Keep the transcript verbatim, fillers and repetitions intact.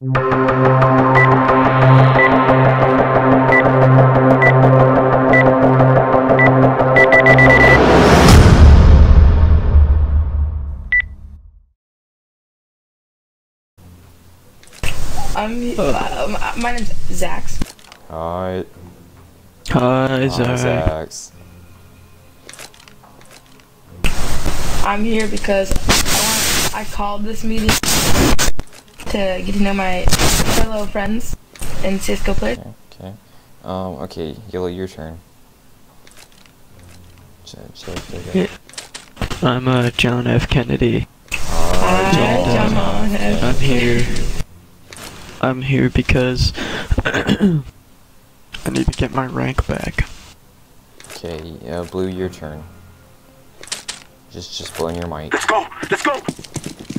I'm, uh, my name's Zax. Alright. Hi, Hi, Zax. I'm here because I, want, I called this meeting to get to know my fellow friends and C S G O players. Okay, okay. Um, okay, Yellow, your turn. Ch ch ch Yeah. I'm uh, John F. Kennedy. Alright, Hi, John. John. Okay. I'm here. I'm here because I need to get my rank back. Okay, uh, Blue, your turn. Just, just blow in your mic. Let's go! Let's go!